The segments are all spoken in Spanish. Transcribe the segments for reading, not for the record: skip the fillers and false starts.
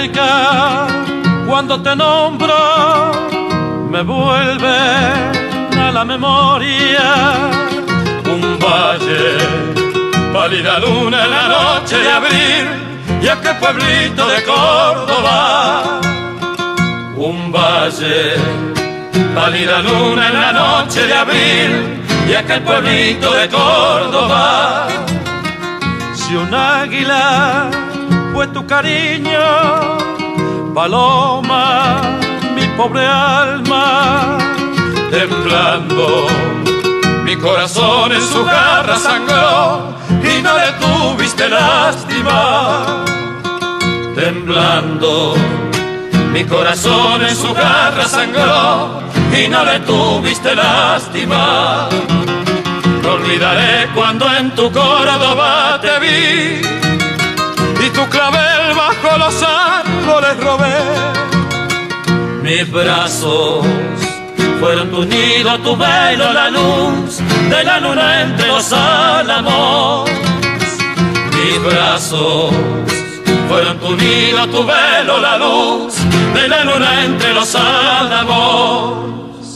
cerca cuando te nombro, me vuelve a la memoria un valle, pálida luna en la noche de abril y aquel pueblito de Córdoba. Un valle, pálida luna en la noche de abril y aquel pueblito de Córdoba. Si un águila fue tu cariño, paloma, mi pobre alma, temblando, mi corazón en su garra sangró y no le tuviste lástima. Temblando, mi corazón en su garra sangró y no le tuviste lástima. No olvidaré cuando en tu Córdoba te vi y tu clavel bajo los árboles robé. Mis brazos fueron tu nido, tu velo, la luz de la luna entre los álamos. Mis brazos fueron tu nido, tu velo, la luz de la luna entre los álamos.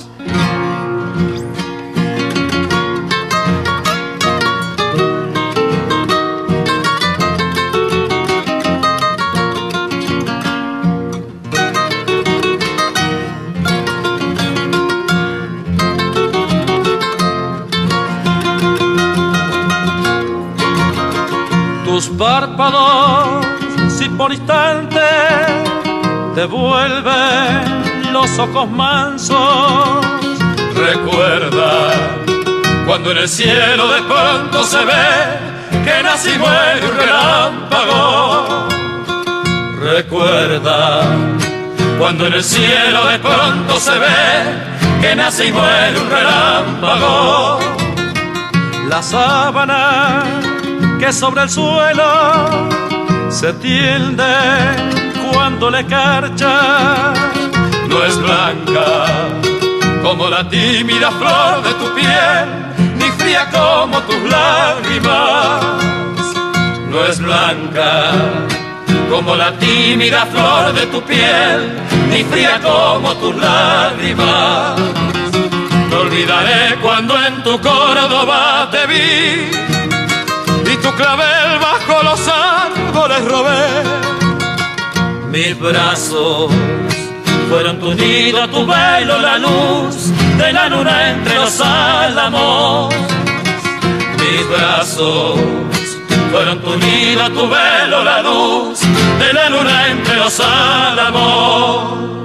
Tus párpados, si por instante te vuelven los ojos mansos, recuerda cuando en el cielo de pronto se ve que nace y muere un relámpago. Recuerda cuando en el cielo de pronto se ve que nace y muere un relámpago. La sábana que sobre el suelo se tiende cuando le carcha no es blanca como la tímida flor de tu piel, ni fría como tus lágrimas. No es blanca como la tímida flor de tu piel, ni fría como tus lágrimas. No olvidaré cuando en tu Córdoba te vi y tu clavel bajo los árboles robé. Mis brazos fueron tu nido, tu velo, la luz de la luna entre los álamos. Mis brazos fueron tu nido, tu velo, la luz de la luna entre los álamos.